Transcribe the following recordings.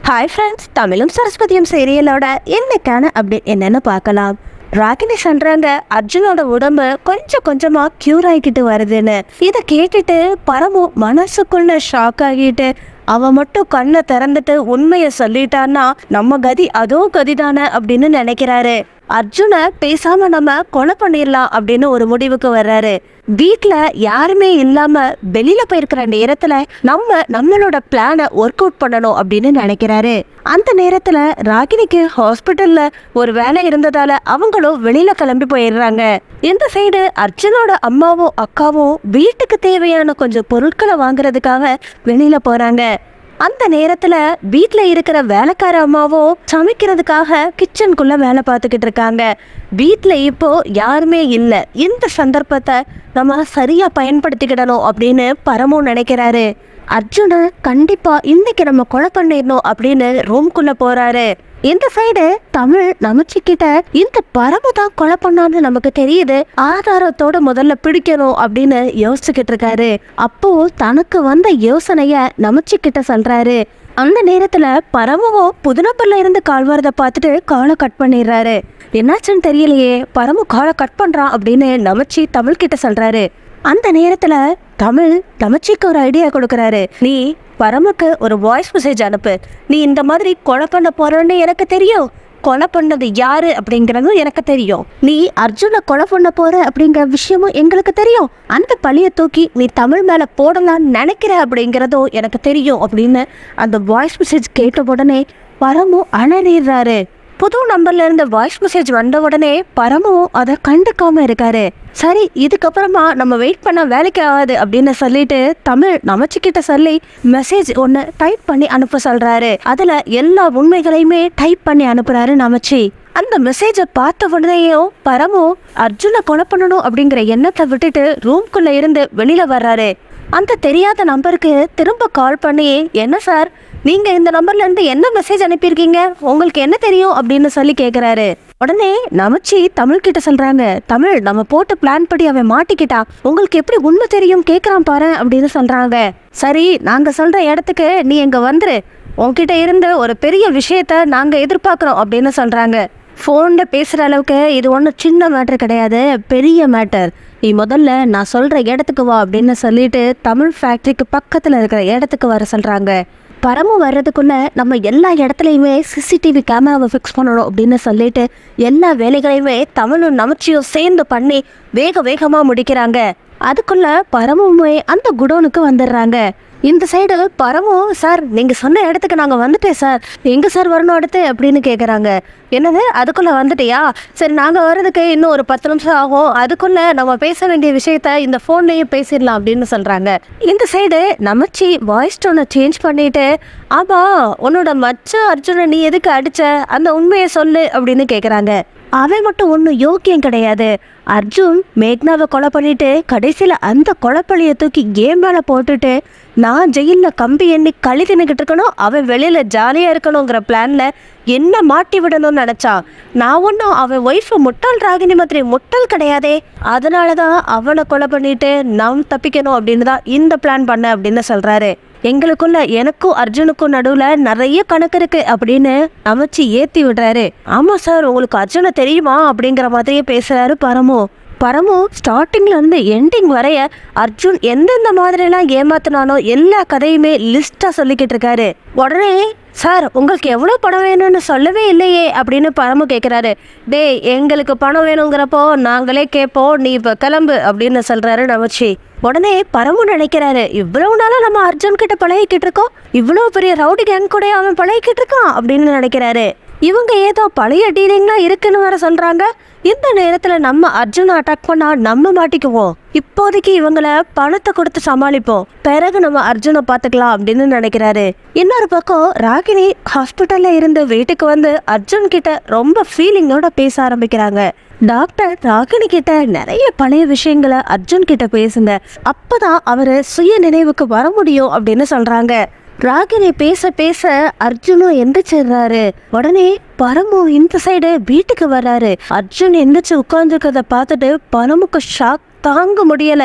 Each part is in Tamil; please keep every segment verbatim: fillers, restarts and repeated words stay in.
ஹாய் ஃப்ரெண்ட்ஸ், தமிழும் சரஸ்வதியும் சீரியலோட இன்னைக்கான அப்டேட் என்னன்னு பார்க்கலாம். ராகினி சொல்றாங்க அர்ஜுனோட உடம்பு கொஞ்சம் கொஞ்சமா கியூர் ஆகிக்கிட்டு வருதுன்னு. இதை கேட்டுட்டு பரமு மனசுக்குள்ள ஷாக் ஆகிட்டு அவன் மட்டும் கண்ணை திறந்துட்டு உண்மையை சொல்லிட்டான்னா நம்ம கதி அதோ கதிதானே அப்படின்னு நினைக்கிறாரு. அர்ஜுனை பேசாம நம்ம கொலை பண்ணிடலாம் அப்படின்னு ஒரு முடிவுக்கு வர்றாரு. வீட்டுல யாருமே இல்லாம வெளியில போயிருக்கிற நேரத்துல நம்ம நம்மளோட பிளானை ஒர்க் அவுட் பண்ணணும் அப்படின்னு நினைக்கிறாரு. அந்த நேரத்துல ராகினிக்கு ஹாஸ்பிட்டல்ல ஒரு வேலை இருந்ததால அவங்களும் வெளியில கிளம்பி போயிடுறாங்க. இந்த சைடு அர்ஜுனோட அம்மாவும் அக்காவும் வீட்டுக்கு தேவையான கொஞ்சம் பொருட்களை வாங்குறதுக்காக வெளியில போறாங்க. அந்த நேரத்துல வீட்டுல இருக்கிற வேலைக்கார அம்மாவும் சமைக்கிறதுக்காக கிச்சனுக்குள்ள வேலை பார்த்துக்கிட்டு இருக்காங்க. வீட்டுல இப்போ யாருமே இல்லை. இந்த சந்தர்ப்பத்தை நம்ம சரியா பயன்படுத்திக்கிடணும் அப்படின்னு பரமும் நினைக்கிறாரு. அர்ஜுன கண்டிப்பா இன்னைக்கு நம்ம கொலை பண்ணிடணும் அப்படின்னு ரூம்குள்ள போறாரு. இந்த சைடு தமிழ் நமச்சிக்கிட்ட இந்த பரமு தான் கொலை பண்ணான்னு நமக்கு தெரியுது, ஆதாரத்தோட முதல்ல பிடிக்கணும் அப்படின்னு யோசிச்சுக்கிட்டு இருக்காரு. அப்போ தனக்கு வந்த யோசனைய நமச்சிக்கிட்ட சொல்றாரு. அந்த நேரத்துல பரமுவும் புதுநம்பர்ல இருந்து கால் வரதை பார்த்துட்டு காலை கட் பண்ணிடுறாரு. என்னாச்சுன்னு தெரியலையே, பரமு காலை கட் பண்றான் அப்படின்னு நமச்சி தமிழ் கிட்ட சொல்றாரு. அந்த நேரத்துல தமிழ் நமச்சிக்கு ஒரு ஐடியா கொடுக்கறாரு. நீ பரமுக்கு ஒரு வாய்ஸ் மெசேஜ் அனுப்பு. நீ இந்த மாதிரி கொலை பண்ண போறன்னு எனக்கு தெரியும், கொலை பண்ணது யாரு அப்படிங்கிறதும் எனக்கு தெரியும், நீ அர்ஜுனை கொலை பண்ண போற அப்படிங்கிற விஷயமும் எங்களுக்கு தெரியும், அந்த பழிய தூக்கி நீ தமிழ் மேல போடலான்னு நினைக்கிற அப்படிங்கிறதும் எனக்கு தெரியும் அப்படின்னு அந்த வாய்ஸ் மெசேஜ் கேட்ட உடனே பரமு அலறிடுறாரு. புது நம்பர்ல இருந்த வாய்ஸ் மெசேஜ் வந்த உடனே பரமும் அதை கண்டுக்காம இருக்காரு. சரி, இதுக்கப்புறமா நம்ம வெயிட் பண்ண வேலைக்கு ஆகாது அப்படின்னு சொல்லிட்டு தமிழ் நமச்சிக்கிட்ட சொல்லி மெசேஜ் ஒன்று டைப் பண்ணி அனுப்ப சொல்றாரு. அதுல எல்லா உண்மைகளையுமே டைப் பண்ணி அனுப்புறாரு நமச்சி. அந்த மெசேஜை பார்த்த உடனேயும் பரமு அர்ஜுனை கொலை பண்ணணும் அப்படிங்கிற எண்ணத்தை விட்டுட்டு ரூம்குள்ள இருந்து வெளியில வர்றாரு. அந்த தெரியாத நம்பருக்கு திரும்ப கால் பண்ணி, என்ன சார் நீங்க இந்த நம்பர்ல இருந்து என்ன மெசேஜ் அனுப்பியிருக்கீங்க, உங்களுக்கு என்ன தெரியும் அப்படின்னு சொல்லி கேக்குறாரு. உடனே நமச்சி தமிழ் கிட்ட சொல்றாங்க, தமிழ் நம்ம போட்டு பிளான் படி அவன் மாட்டிக்கிட்டான், உங்களுக்கு எப்படி உண்மை தெரியும் கேக்குறான் பாரு அப்படின்னு சொல்றாங்க. சரி, நாங்க சொல்ற இடத்துக்கு நீ எங்க வந்துரு, உன்கிட்ட இருந்து ஒரு பெரிய விஷயத்த நாங்க எதிர்பார்க்கிறோம் அப்படின்னு சொல்றாங்க. ஃபோன்ல பேசுற அளவுக்கு இது ஒன்றும் சின்ன மேட்டர் கிடையாது, பெரிய மேட்டர். நீ முதல்ல நான் சொல்ற இடத்துக்கு வா அப்படின்னு சொல்லிட்டு தமிழ் ஃபேக்டரிக்கு பக்கத்துல இருக்கிற இடத்துக்கு வர சொல்றாங்க. பரமு வர்றதுக்குள்ள நம்ம எல்லா இடத்துலையுமே சிசிடிவி கேமராவை ஃபிக்ஸ் பண்ணணும் அப்படின்னு சொல்லிட்டு எல்லா வேலைகளையுமே தமிழும் நமச்சியும் சேர்ந்து பண்ணி வேக வேகமாக முடிக்கிறாங்க. அதுக்குள்ள பரமுமே அந்த குடோனுக்கு வந்துடுறாங்க. இந்த சைடு பரமு, சார் நீங்க சொன்ன இடத்துக்கு நாங்க வந்துட்டேன் சார், எங்க சார் வரணும் அடுத்து அப்படின்னு கேக்குறாங்க. என்னது, அதுக்குள்ள வந்துட்டியா, சரி நாங்க வர்றதுக்கு இன்னும் ஒரு பத்து நிமிஷம் ஆகும், அதுக்குள்ள நம்ம பேச வேண்டிய விஷயத்த இந்த போன்லயும் பேசிடலாம் அப்படின்னு சொல்றாங்க. இந்த சைடு நமச்சி வாய்ஸ் டோனை சேஞ்ச் பண்ணிட்டு, ஆமா உன்னோட மச்ச அர்ஜுனை நீ எதுக்கு அடிச்ச, அந்த உண்மையை சொல்லு அப்படின்னு கேக்குறாங்க. அவன் மட்டும் ஒன்றும் யோக்கியம் கிடையாது, அர்ஜுன் மேக்னாவை கொலை பண்ணிட்டு கடைசியில் அந்த கொலைப்பழியை தூக்கி கேம் மேலே போட்டுட்டு நான் ஜெயிலில் கம்பி எண்ணி களி தின்னுக்கிட்டு இருக்கணும், அவன் வெளியில் ஜாலியாக இருக்கணுங்கிற பிளானில் என்ன மாட்டி விடணும்னு நினச்சான். நான் ஒன்றும் அவன் ஒய்ஃபை முட்டாள் ராகினி மாதிரி முட்டாள் கிடையாதே, அதனால தான் அவனை கொலை பண்ணிட்டு நாம் தப்பிக்கணும் அப்படின்னு தான் இந்த பிளான் பண்ண அப்படின்னு சொல்கிறாரு. எங்களுக்குள்ள எனக்கும் அர்ஜுனுக்கும் நடுவுல நிறைய கணக்கு இருக்கு அப்படின்னு நமச்சி ஏத்தி விடுறாரு. ஆமா சார், உங்களுக்கு அர்ஜுனை தெரியுமா அப்படிங்கிற மாதிரியே பேசுறாரு பரமு. பரமு ஸ்டார்டிங்ல இருந்து எண்டிங் வரைய அர்ஜுன் எந்தெந்த மாதிரி எல்லாம் ஏமாத்தினானோ எல்லா கதையுமே லிஸ்டா சொல்லிக்கிட்டு இருக்காரு. உடனே சார் உங்களுக்கு எவ்வளோ பணம் வேணும்னு சொல்லவே இல்லையே அப்படின்னு பரமு கேட்குறாரு. டே, எங்களுக்கு பணம் வேணுங்கிறப்போ நாங்களே கேட்போம், நீ இப்போ கிளம்பு அப்படின்னு சொல்றாரு நமச்சி. உடனே பரமு நினைக்கிறாரு, இவ்வளவு நாளா நம்ம அர்ஜுன் கிட்ட பழகிக்கிட்டு இருக்கோம், இவ்வளோ பெரிய ரவுடி கேங் கூட அவன் பழகிக்கிட்டு இருக்கான் அப்படின்னு நினைக்கிறாரு. இவங்க ஏதோ பழைய டீலிங்லாம் இருக்குன்னு வேற சொல்றாங்க. இந்த நேரத்துல நம்ம அர்ஜுனை அட்டாக் பண்ணா நம்ம மாட்டிக்குவோம், இப்போதைக்கு இவங்களை பணத்தை கொடுத்து சமாளிப்போம், பிறகு நம்ம அர்ஜுனை பார்த்துக்கலாம் அப்படின்னு நினைக்கிறாரு. இன்னொரு பக்கம் ராகினி ஹாஸ்பிட்டல்ல இருந்து வீட்டுக்கு வந்து அர்ஜுன் கிட்ட ரொம்ப ஃபீலிங்கோட பேச ஆரம்பிக்கிறாங்க. டாக்டர் ராகினி கிட்ட நிறைய பழைய விஷயங்களை அர்ஜுன் கிட்ட பேசுங்க, அப்பதான் அவரு சுய நினைவுக்கு வர முடியும் அப்படின்னு சொல்றாங்க. ராகினி பேச பேச அர்ஜுனும் எந்திரிச்சிடுறாரு. உடனே பரமு இந்த சைடு வீட்டுக்கு வர்றாரு. அர்ஜுன் எந்திரிச்சு உட்கார்ந்துருக்கிறத பார்த்துட்டு பரமுக்கு ஷாக் தாங்க முடியல.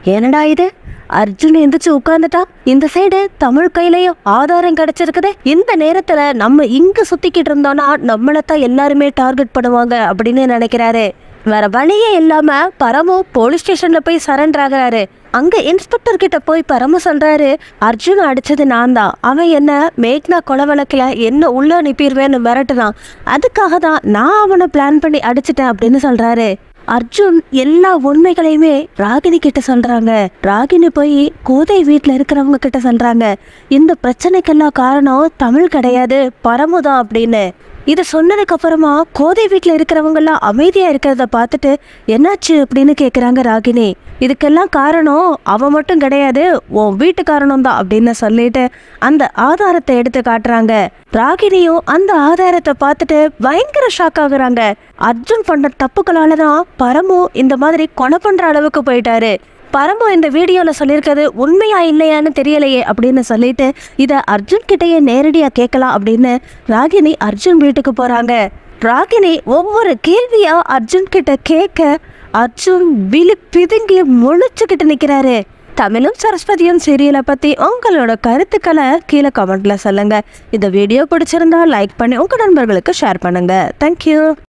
என்னடா இது, அர்ஜுன் எந்திரிச்சு உட்கார்ந்துட்டா. இந்த சைடு தமிழ் கையிலயும் ஆதாரம் கிடைச்சிருக்குது. இந்த நேரத்துல நம்ம இங்க சுத்திக்கிட்டு இருந்தோம்னா நம்மளத்தான் எல்லாருமே டார்கெட் பண்ணுவாங்க அப்படின்னு நினைக்கிறாரு. வேற வழியே இல்லாம பரமு போலீஸ் ஸ்டேஷன்ல போய் சரண்டர் ஆகுறாரு. அங்க இன்ஸ்பெக்டர் கிட்ட போய் பரமு சொல்றாரு, அர்ஜுன் அடிச்சது நான் தான். அவன் என்ன மேக்னா கொலை வழக்குல என்ன உள்ள அனுப்பிடுவேன்னு மிரட்டுதான். அதுக்காக தான் நான் அவனை பிளான் பண்ணி அடிச்சிட்டேன் அப்படின்னு சொல்றாரு. அர்ஜுன் எல்லா உண்மைகளையுமே ராகினி கிட்ட சொல்றாங்க. ராகினி போய் கோதை வீட்டுல இருக்கிறவங்க கிட்ட சொல்றாங்க, இந்த பிரச்சனைக்கெல்லாம் காரணம் தமிழ் கிடையாது பரமுதான் அப்படின்னு. இதை சொன்னதுக்கு அப்புறமா கோதை வீட்டுல இருக்கிறவங்க எல்லாம் அமைதியா இருக்கிறத பார்த்துட்டு என்னாச்சு அப்படின்னு கேக்குறாங்க ராகினி. இதுக்கெல்லாம் காரணம் அவன் மட்டும் கிடையாது, உன் வீட்டுக்காரனும் தான் அப்படின்னு சொல்லிட்டு அந்த ஆதாரத்தை எடுத்து காட்டுறாங்க. ராகினியும் அந்த ஆதாரத்தை பார்த்துட்டு பயங்கர ஷாக் ஆகுறாங்க. அர்ஜுன் பண்ண தப்புகளாலதான் பரமு இந்த மாதிரி கொலை பண்ற அளவுக்கு போயிட்டாரு. பரமு இந்த வீடியோல சொல்லியிருக்கிறது உண்மையா இல்லையான்னு தெரியலையே அப்படின்னு சொல்லிட்டு இதை அர்ஜுன் கிட்டயே நேரடியா கேட்கலாம் அப்படின்னு ராகினி அர்ஜுன் வீட்டுக்கு போறாங்க. ராகினி ஒவ்வொரு கேள்வியா அர்ஜுன் கிட்ட கேட்க அர்ஜுன் விழி பிதுங்கி முழிச்சுக்கிட்டு நிக்கிறாரு. தமிழும் சரஸ்வதியும் சீரியலை பத்தி உங்களோட கருத்துக்களை கீழே கமெண்ட்ல சொல்லுங்க. இந்த வீடியோ பிடிச்சிருந்தா லைக் பண்ணி உங்க நண்பர்களுக்கு ஷேர் பண்ணுங்க. தேங்க்யூ.